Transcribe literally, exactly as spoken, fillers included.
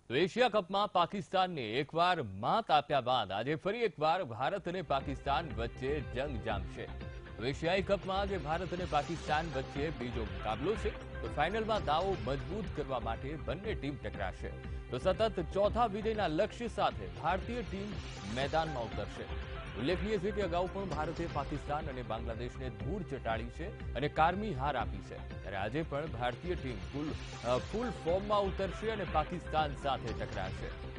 તો એશિયા કપમાં પાકિસ્તાનને એકવાર માત આપ્યા બાદ આજે ફરી એકવાર ભારત અને પાકિસ્તાન વચ્ચે જંગ જામશે। એશિયાઈ કપમાં આજે ભારત અને પાકિસ્તાન વચ્ચે બીજો મુકાબલો છે। તો ફાઇનલમાં દાવો મજબૂત કરવા માટે બંને ટીમ ટકરાશે। તો સતત ચોથા વિજયના લક્ષ્ય સાથે ભારતીય ટીમ મેદાનમાં ઉતરશે। ઉલ્લેખનીય છે કે અગાઉ પણ ભારતે પાકિસ્તાન અને બાંગ્લાદેશને ધૂળ ચટાડી છે અને કારમી હાર આપી છે, ત્યારે આજે પણ ભારતીય ટીમ ફૂલ ફૂલ ફોર્મમાં ઉતરશે અને પાકિસ્તાન સાથે ટકરાશે।